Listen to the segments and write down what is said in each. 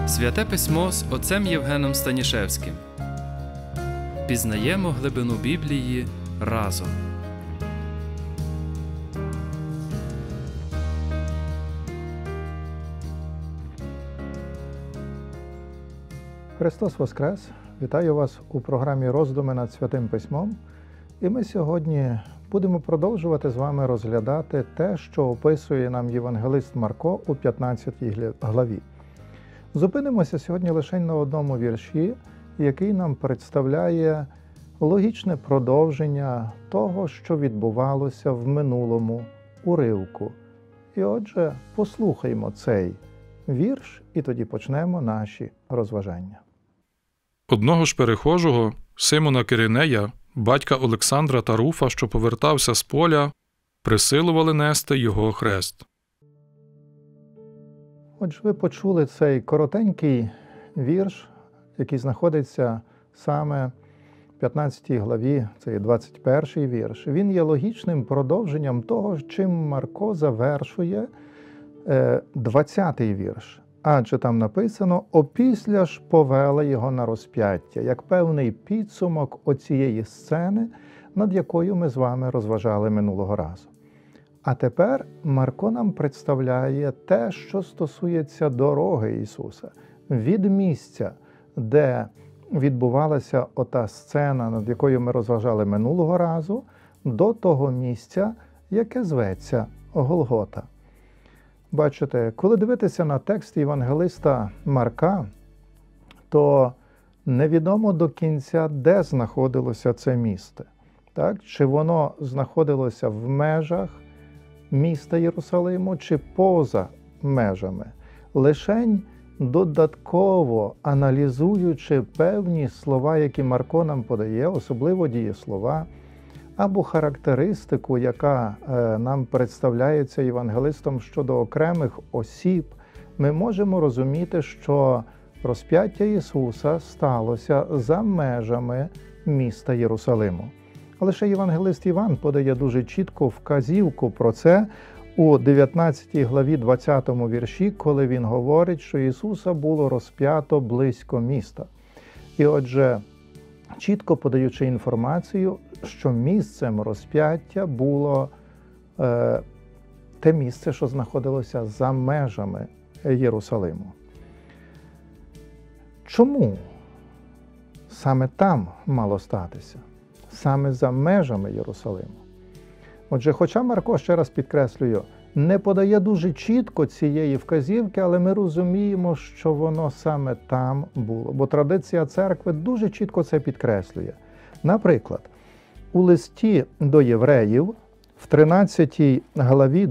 Святе Письмо з отцем Євгеном Станішевським. Пізнаємо глибину Біблії разом. Христос Воскрес! Вітаю вас у програмі «Роздуми над Святим Письмом». І ми сьогодні будемо продовжувати з вами розглядати те, що описує нам євангелист Марко у 15 главі. Зупинимося сьогодні лише на одному вірші, який нам представляє логічне продовження того, що відбувалося в минулому уривку. І отже, послухаймо цей вірш, і тоді почнемо наші розважання. Одного ж перехожого, Симона Киринея, батька Олександра та Руфа, що повертався з поля, присилували нести його хрест. Отже, ви почули цей коротенький вірш, який знаходиться саме в 15 главі, це є 21-й вірш. Він є логічним продовженням того, чим Марко завершує 20-й вірш. Адже там написано «Опісля ж повела його на розп'яття», як певний підсумок оцієї сцени, над якою ми з вами розважали минулого разу. А тепер Марко нам представляє те, що стосується дороги Ісуса. Від місця, де відбувалася ота сцена, над якою ми розважали минулого разу, до того місця, яке зветься Голгота. Бачите, коли дивитися на текст євангелиста Марка, то невідомо до кінця, де знаходилося це місце. Так? Чи воно знаходилося в межах міста Єрусалиму, чи поза межами. Лишень додатково аналізуючи певні слова, які Марко нам подає, особливо дієслова, або характеристику, яка нам представляється євангелистом щодо окремих осіб, ми можемо розуміти, що розп'яття Ісуса сталося за межами міста Єрусалиму. Лише євангелист Іван подає дуже чітку вказівку про це у 19 главі 20 вірші, коли він говорить, що Ісуса було розп'ято близько міста. І отже, чітко подаючи інформацію, що місцем розп'яття було те місце, що знаходилося за межами Єрусалиму. Чому саме там мало статися? Саме за межами Єрусалиму. Отже, хоча Марко, ще раз підкреслюю, не подає дуже чітко цієї вказівки, але ми розуміємо, що воно саме там було. Бо традиція церкви дуже чітко це підкреслює. Наприклад, у листі до євреїв в 13 главі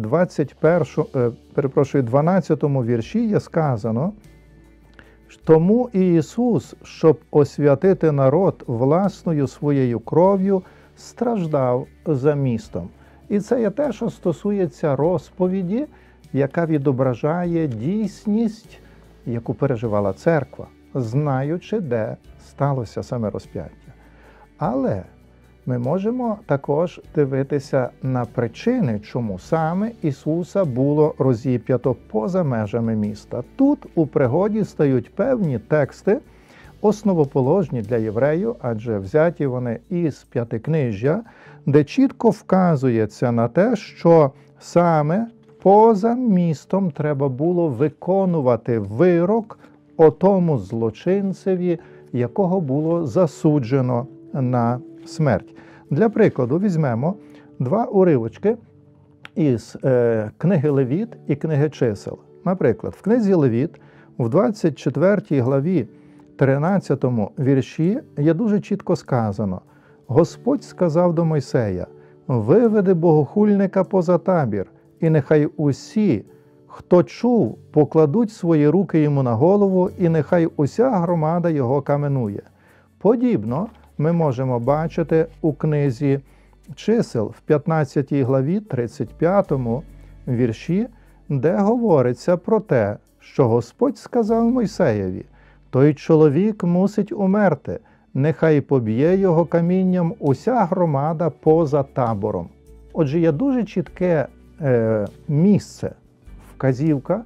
12 вірші є сказано: «Тому і Ісус, щоб освятити народ власною своєю кров'ю, страждав за містом». І це є те, що стосується розповіді, яка відображає дійсність, яку переживала церква, знаючи, де сталося саме розп'яття. Але ми можемо також дивитися на причини, чому саме Ісуса було розіп'ято поза межами міста. Тут у пригоді стають певні тексти, основоположні для євреїв, адже взяті вони із П'ятикнижжя, де чітко вказується на те, що саме поза містом треба було виконувати вирок отому злочинцеві, якого було засуджено на смерть. Для прикладу, візьмемо два уривочки із книги Левіт і книги Чисел. Наприклад, в книзі Левіт, в 24 главі 13 вірші є дуже чітко сказано: «Господь сказав до Мойсея: виведи богохульника поза табір, і нехай усі, хто чув, покладуть свої руки йому на голову, і нехай уся громада його каменує». Подібно ми можемо бачити у книзі Чисел в 15 главі 35 вірші, де говориться про те, що Господь сказав Мойсеєві: «Той чоловік мусить умерти, нехай поб'є його камінням уся громада поза табором». Отже, є дуже чітке місце, вказівка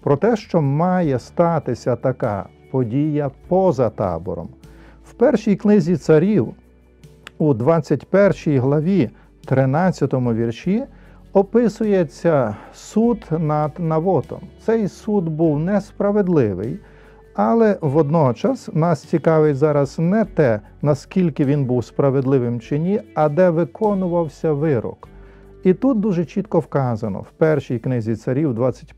про те, що має статися така подія поза табором. В першій книзі царів, у 21 главі, 13 вірші, описується суд над Навотом. Цей суд був несправедливий, але водночас нас цікавить зараз не те, наскільки він був справедливим чи ні, а де виконувався вирок. І тут дуже чітко вказано в першій книзі царів,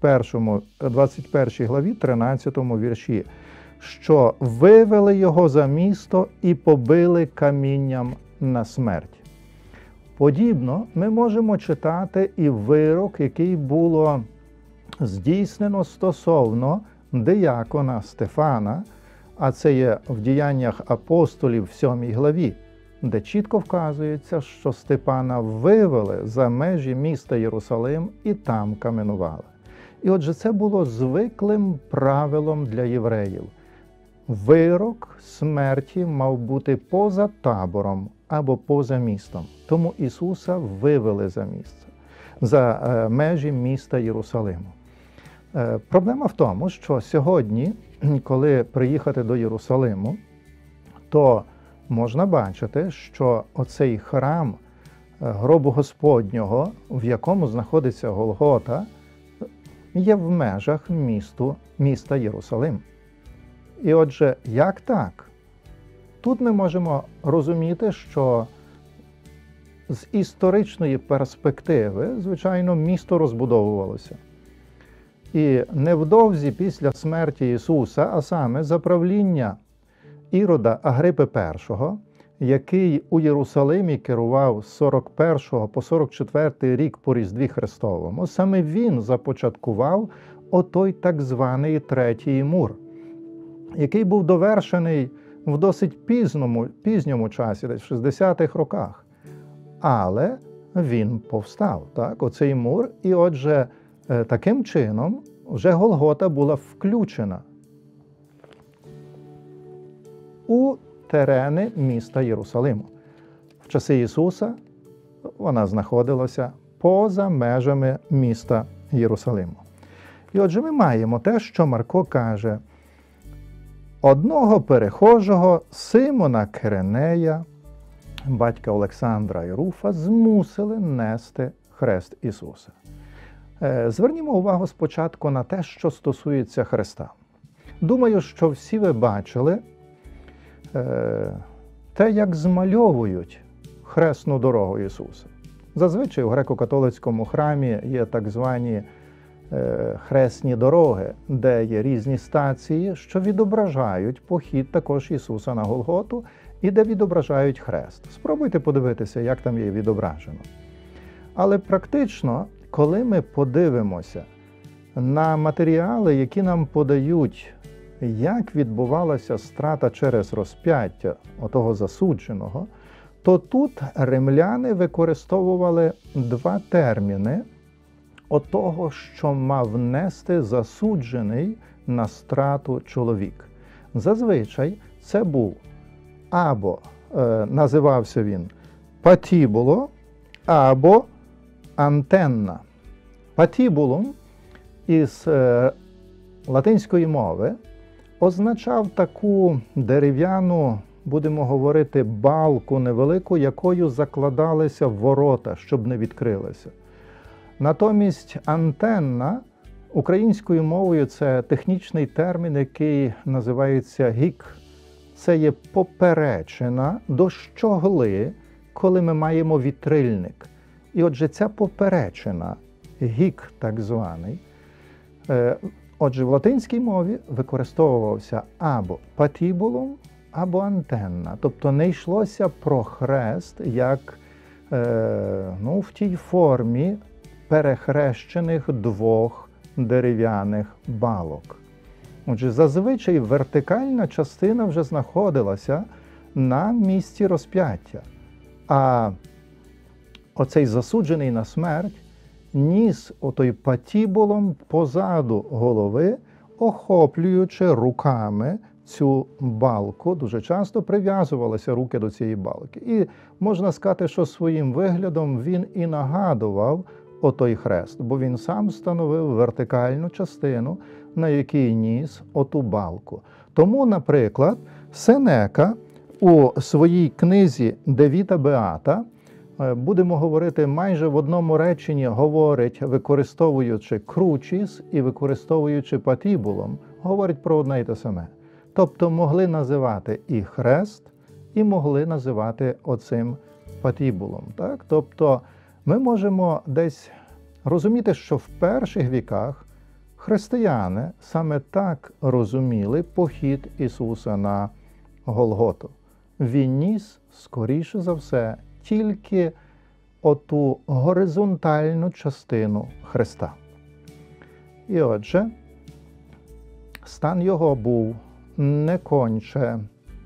21 главі, 13 вірші, що вивели його за місто і побили камінням на смерть. Подібно ми можемо читати і вирок, який було здійснено стосовно диякона Стефана, а це є в Діяннях апостолів в 7 главі, де чітко вказується, що Степана вивели за межі міста Єрусалим і там каменували. І отже, це було звиклим правилом для євреїв. Вирок смерті мав бути поза табором або поза містом. Тому Ісуса вивели за межі міста Єрусалиму. Проблема в тому, що сьогодні, коли приїхати до Єрусалиму, то можна бачити, що оцей храм гробу Господнього, в якому знаходиться Голгота, є в межах міста Єрусалим. І отже, як так? Тут ми можемо розуміти, що з історичної перспективи, звичайно, місто розбудовувалося. І невдовзі після смерті Ісуса, а саме за правління Ірода Агрипи І, який у Єрусалимі керував з 41 по 44 рік по Різдві Христовому, саме він започаткував отой так званий Третій мур, який був довершений в досить пізньому часі, десь в 60-х роках. Але він повстав, так, оцей мур, і отже, таким чином вже Голгота була включена у терени міста Єрусалиму. В часи Ісуса вона знаходилася поза межами міста Єрусалиму. І отже, ми маємо те, що Марко каже: одного перехожого, Симона Киринея, батька Олександра і Руфа, змусили нести хрест Ісуса. Звернімо увагу спочатку на те, що стосується хреста. Думаю, що всі ви бачили те, як змальовують хресну дорогу Ісуса. Зазвичай у греко-католицькому храмі є так звані хресні дороги, де є різні стації, що відображають похід також Ісуса на Голготу і де відображають хрест. Спробуйте подивитися, як там є відображено. Але практично, коли ми подивимося на матеріали, які нам подають, як відбувалася страта через розп'яття отого засудженого, то тут римляни використовували два терміни отого, що мав нести засуджений на страту чоловік. Зазвичай це був або називався він патібуло, або антенна. Патібулум із латинської мови означав таку дерев'яну, будемо говорити, балку невелику, якою закладалися ворота, щоб не відкрилися. Натомість антенна українською мовою – це технічний термін, який називається гік. Це є поперечина до щогли, коли ми маємо вітрильник. І отже, ця поперечина, гік так званий, отже, в латинській мові використовувався або патібулум, або антенна. Тобто не йшлося про хрест, як в тій формі перехрещених двох дерев'яних балок. Отже, зазвичай вертикальна частина вже знаходилася на місці розп'яття, а оцей засуджений на смерть ніс отой патібулом позаду голови, охоплюючи руками цю балку. Дуже часто прив'язувалися руки до цієї балки. І можна сказати, що своїм виглядом він і нагадував отой хрест, бо він сам встановив вертикальну частину, на якій ніс оту балку. Тому, наприклад, Сенека у своїй книзі «De Vita Beata», будемо говорити, майже в одному реченні говорить, використовуючи кручіс і використовуючи патібулом, говорить про одне й те саме. Тобто могли називати і хрест, і могли називати оцим патібулом. Так? Тобто ми можемо десь розуміти, що в перших віках християни саме так розуміли похід Ісуса на Голготу. Він ніс, скоріше за все, тільки оту горизонтальну частину хреста. І отже, стан його був не конче,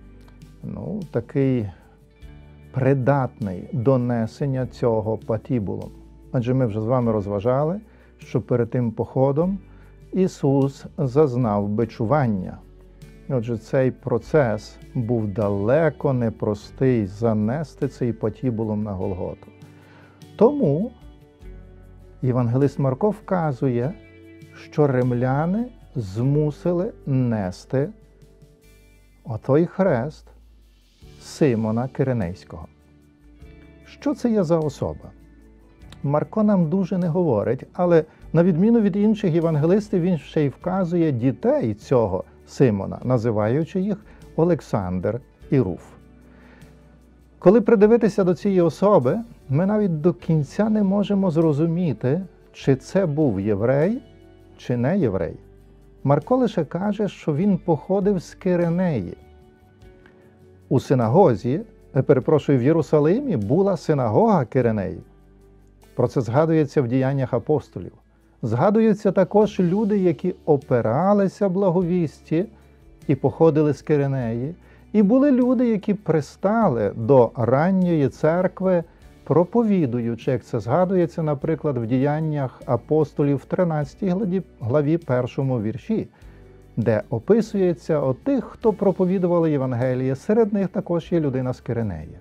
такий придатний до несення цього патібулом. Адже ми вже з вами розважали, що перед тим походом Ісус зазнав бичування. Отже, цей процес був далеко непростий занести цей патібулом на Голготу. Тому євангелист Марко вказує, що римляни змусили нести отой хрест Симона Киринейського. Що це є за особа? Марко нам дуже не говорить, але на відміну від інших євангелистів, він ще й вказує дітей цього Симона, називаючи їх Олександр і Руф. Коли придивитися до цієї особи, ми навіть до кінця не можемо зрозуміти, чи це був єврей, чи не єврей. Марко лише каже, що він походив з Киринеї. У синагозі, в Єрусалимі була синагога Киринеї. Про це згадується в діяннях апостолів. Згадуються також люди, які опиралися благовісті і походили з Киринеї. І були люди, які пристали до ранньої церкви, проповідуючи, як це згадується, наприклад, в діяннях апостолів в 13 главі 1 вірші, де описується от тих, хто проповідували Євангеліє. Серед них також є людина з Киринеї.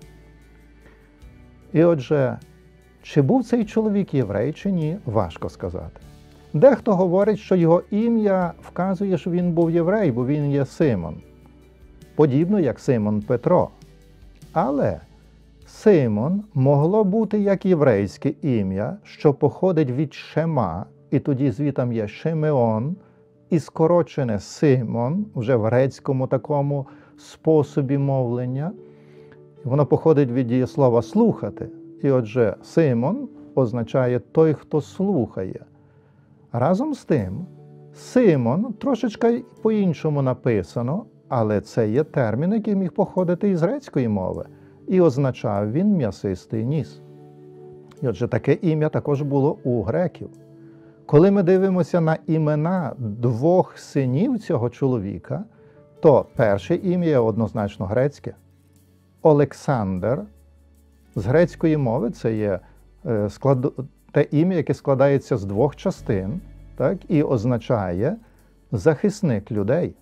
І отже, чи був цей чоловік єврей, чи ні, важко сказати. Дехто говорить, що його ім'я вказує, що він був єврей, бо він є Симон. Подібно, як Симон Петро. Але Симон могло бути як єврейське ім'я, що походить від Шема, і тоді звітом є Шимеон, і скорочене Симон, вже в грецькому такому способі мовлення. Воно походить від дієслова «слухати». І отже, Симон означає «той, хто слухає». Разом з тим, Симон трошечки по-іншому написано, але це є термін, який міг походити із грецької мови. І означав він «м'ясистий ніс». І отже, таке ім'я також було у греків. Коли ми дивимося на імена двох синів цього чоловіка, то перше ім'я однозначно грецьке. Олександр з грецької мови це є те ім'я, яке складається з двох частин, так, і означає захисник людей.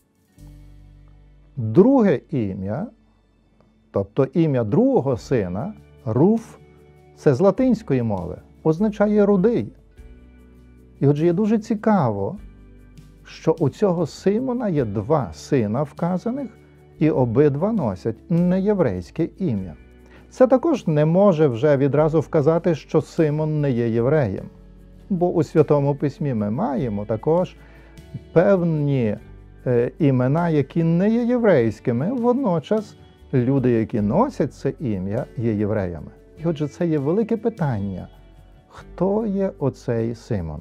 Друге ім'я, тобто ім'я другого сина, Руф, це з латинської мови, означає рудий. І отже, є дуже цікаво, що у цього Симона є два сина вказаних, і обидва носять неєврейське ім'я. Це також не може вже відразу вказати, що Симон не є євреєм. Бо у Святому Письмі ми маємо також певні імена, які не є єврейськими, водночас люди, які носять це ім'я, є євреями. І отже, це є велике питання. Хто є оцей Симон?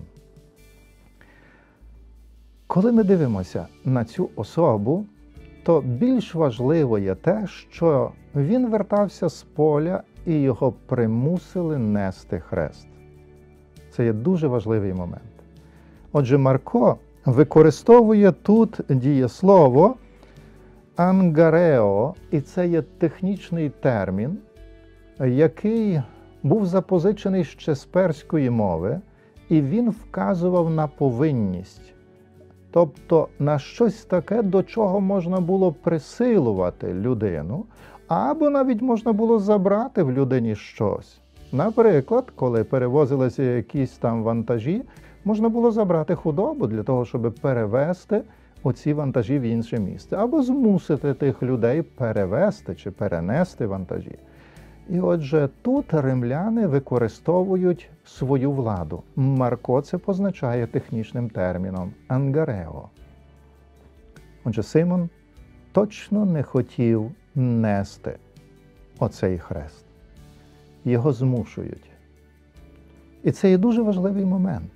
Коли ми дивимося на цю особу, то більш важливо є те, що він вертався з поля і його примусили нести хрест. Це є дуже важливий момент. Отже, Марко використовує тут дієслово «ангарео», і це є технічний термін, який був запозичений ще з перської мови, і він вказував на повинність. Тобто на щось таке, до чого можна було присилувати людину, або навіть можна було забрати в людині щось. Наприклад, коли перевозилися якісь там вантажі, можна було забрати худобу для того, щоб перевезти оці вантажі в інше місце, або змусити тих людей перевезти чи перенести вантажі. І отже, тут римляни використовують свою владу. Марко це позначає технічним терміном ангарео. Отже, Симон точно не хотів нести оцей хрест. Його змушують. І це є дуже важливий момент.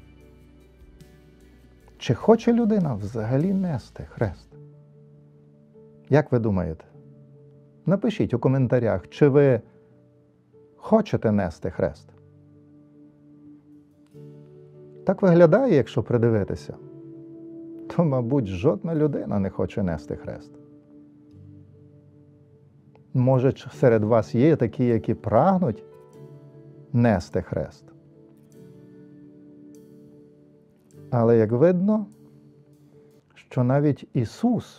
Чи хоче людина взагалі нести хрест? Як ви думаєте? Напишіть у коментарях, чи ви хочете нести хрест. Так виглядає, якщо придивитися, то, мабуть, жодна людина не хоче нести хрест. Може, серед вас є такі, які прагнуть нести хрест. Але, як видно, що навіть Ісус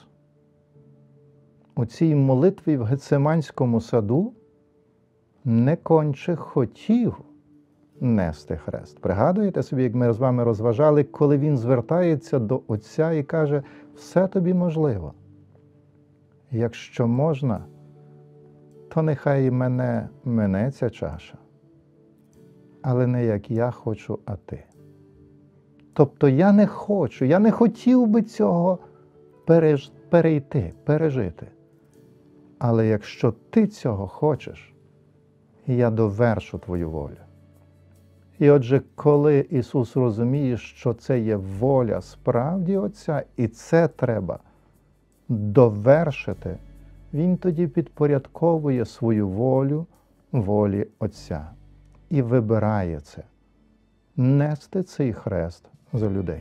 у цій молитві в Гециманському саду не конче хотів нести хрест. Пригадуєте собі, як ми з вами розважали, коли Він звертається до Отця і каже: «Все тобі можливо. Якщо можна, то нехай мене мине ця чаша, але не як я хочу, а ти». Тобто я не хочу, я не хотів би цього перейти, пережити. Але якщо ти цього хочеш, я довершу твою волю. І отже, коли Ісус розуміє, що це є воля справді Отця, і це треба довершити, Він тоді підпорядковує свою волю волі Отця і вибирає це – нести цей хрест за людей.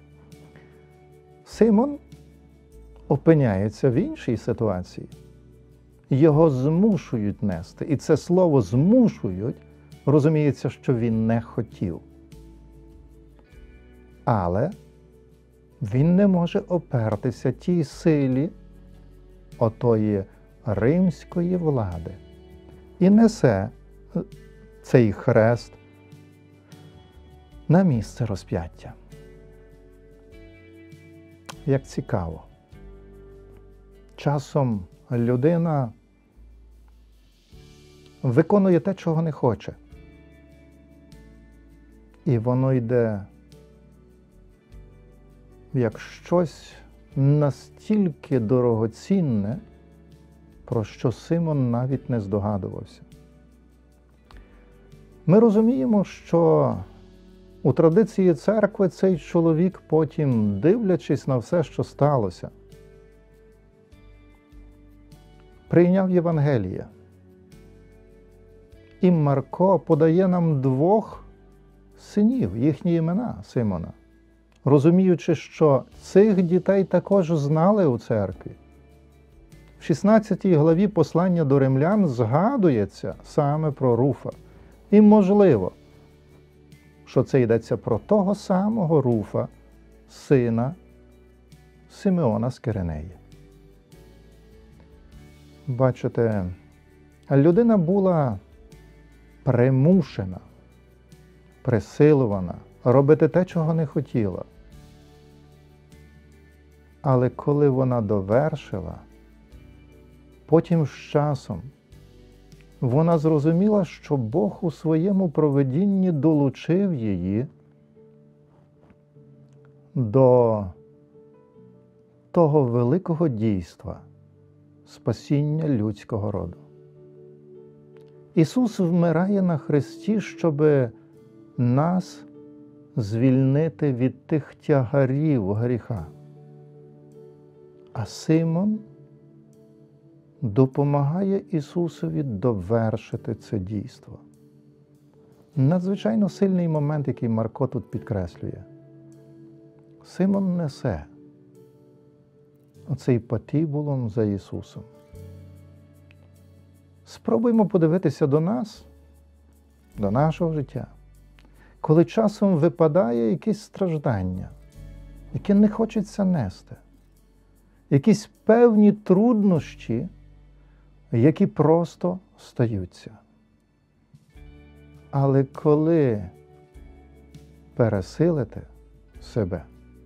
Симон опиняється в іншій ситуації. Його змушують нести. І це слово «змушують» розуміється, що він не хотів. Але він не може опертися тій силі отої римської влади і несе цей хрест на місце розп'яття. Як цікаво. Часом людина виконує те, чого не хоче. І воно йде як щось настільки дорогоцінне, про що Симон навіть не здогадувався. Ми розуміємо, що у традиції церкви цей чоловік потім, дивлячись на все, що сталося, прийняв Євангеліє. І Марко подає нам двох синів, їхні імена Симона, розуміючи, що цих дітей також знали у церкві. В 16 главі послання до римлян згадується саме про Руфа. І можливо, що це йдеться про того самого Руфа, сина Симеона з Киринеї. Бачите, людина була примушена, присилувана робити те, чого не хотіла. Але коли вона довершила, потім з часом вона зрозуміла, що Бог у своєму провидінні долучив її до того великого дійства спасіння людського роду. Ісус вмирає на хресті, щоб нас звільнити від тих тягарів гріха. А Симон допомагає Ісусові довершити це дійство. Надзвичайно сильний момент, який Марко тут підкреслює. Симон несе оцей патібулум за Ісусом. Спробуймо подивитися до нас, до нашого життя, коли часом випадає якесь страждання, яке не хочеться нести, якісь певні труднощі, які просто стаються. Але коли пересилите себе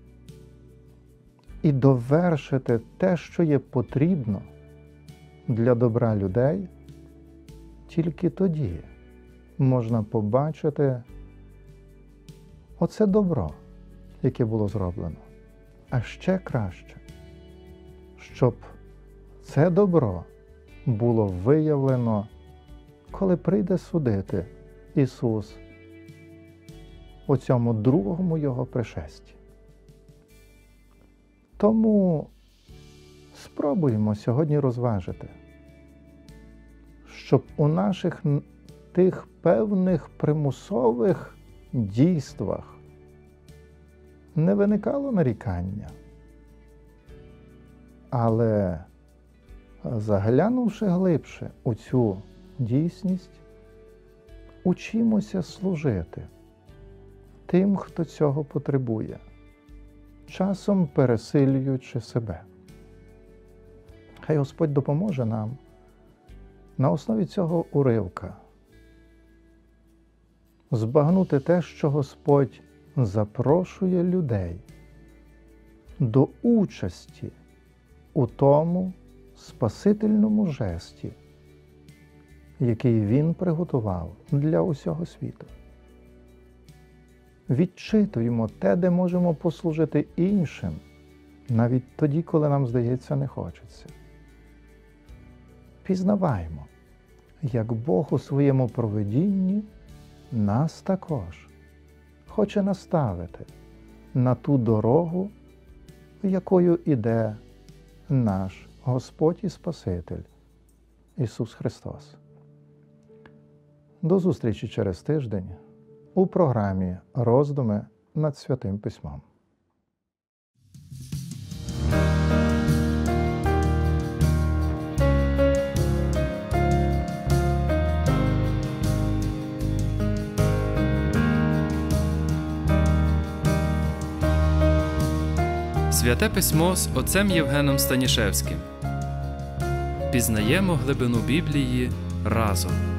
і довершите те, що є потрібно для добра людей, тільки тоді можна побачити оце добро, яке було зроблено. А ще краще, щоб це добро було виявлено, коли прийде судити Ісус у цьому другому Його пришесті. Тому спробуємо сьогодні розважити, щоб у наших тих певних примусових дійствах не виникало нарікання, але заглянувши глибше у цю дійсність, учимося служити тим, хто цього потребує, часом пересилюючи себе. Хай Господь допоможе нам на основі цього уривка збагнути те, що Господь запрошує людей до участі у тому спасительному жесті, який Він приготував для усього світу. Відчитуємо те, де можемо послужити іншим, навіть тоді, коли нам, здається, не хочеться. Пізнаваймо, як Бог у своєму провидінні нас також хоче наставити на ту дорогу, якою іде наш Господь і Спаситель Ісус Христос. До зустрічі через тиждень у програмі «Роздуми над Святим Письмом». Святе Письмо з отцем Євгеном Станішевським. Пізнаємо глибину Біблії разом.